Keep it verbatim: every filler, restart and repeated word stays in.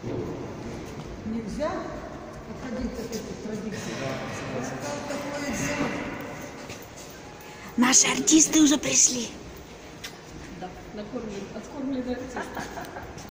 Нельзя отходить от этих традиций. Наши артисты уже пришли. Да, накормленные, откормленные артисты.